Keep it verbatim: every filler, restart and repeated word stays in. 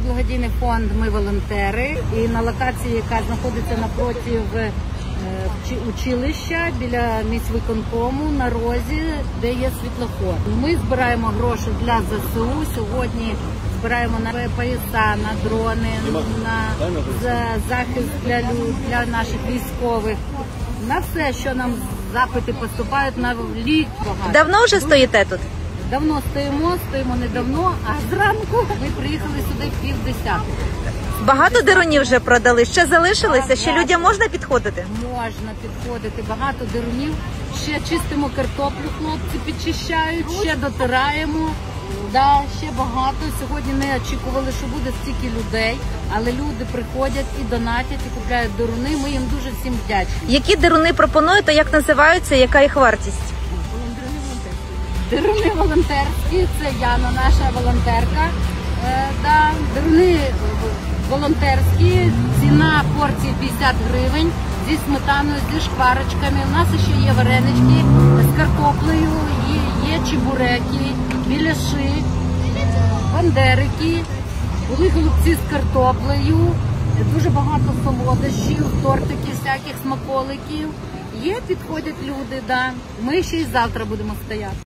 благодійний фонд «Ми волонтери». І на локації, яка знаходиться напроти училища, біля міськвиконкому, на розі, де є світлофор. Ми збираємо гроші для ЗСУ. Сьогодні збираємо на пояса, на дрони, на захист для, для наших військових. На все, що нам запити поступають, на лік багато. Давно вже стоїте тут? Давно стоїмо, стоїмо недавно, а зранку ми приїхали сюди пів десятого. Багато дерунів вже продали? Ще залишилися? Ще людям можна підходити? Можна підходити. Багато дерунів. Ще чистимо картоплю, хлопці підчищають, ще дотираємо. Да, ще багато. Сьогодні не очікували, що буде стільки людей, але люди приходять і донатять, і купляють деруни. Ми їм дуже всім вдячні. Які деруни пропонуєте, як називаються, яка їх вартість? Деруни волонтерські, це Яна, наша волонтерка. Е, да. Деруни волонтерські, ціна порції п'ятдесят гривень, зі сметаною, зі шкварочками. У нас ще є варенички з картоплею, є, є чебуреки, біляши, бандерики, були голубці з картоплею, дуже багато солодощів, тортики, всяких смаколиків. Є, підходять люди, да. Ми ще й завтра будемо стояти.